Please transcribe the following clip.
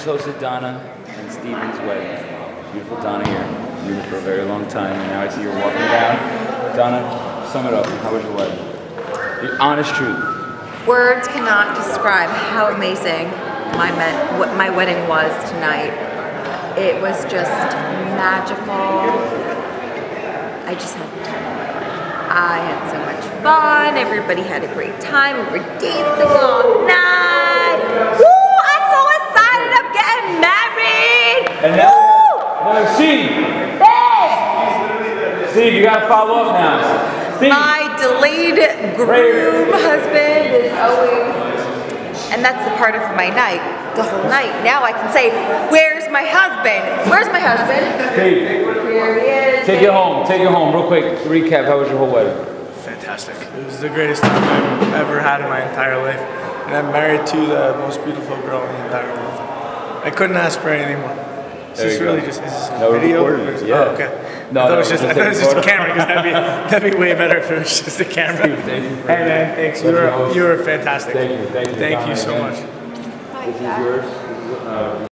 just hosted Donna and Steven's wedding. Beautiful Donna here. Knew her for a very long time, and now I see her walking down. Donna, sum it up. How was your wedding? The honest truth. Words cannot describe how amazing my wedding was tonight. It was just magical. I just had the time of my life. I had so much fun. Everybody had a great time. We were dancing all night. Woo! I'm so excited. I'm getting married. And now Steve. Hey! Steve, you gotta follow up now. Steve. My delayed groom husband is always, and that's the part of my night, the whole night. Now I can say, where's my husband? Where's my husband? Steve. Here he is. Take it home, real quick. Recap, how was your whole wedding? Fantastic. It was the greatest time I've ever had in my entire life. And I'm married to the most beautiful girl in the entire world. I couldn't ask for anything more. Is this really just, is this a video? Yeah. Oh, okay. No, I thought it was just a camera, because that'd be way better if it was just a camera. Steve, Hey man, thanks. You were fantastic. Thank you. Thank you so much. This is yours.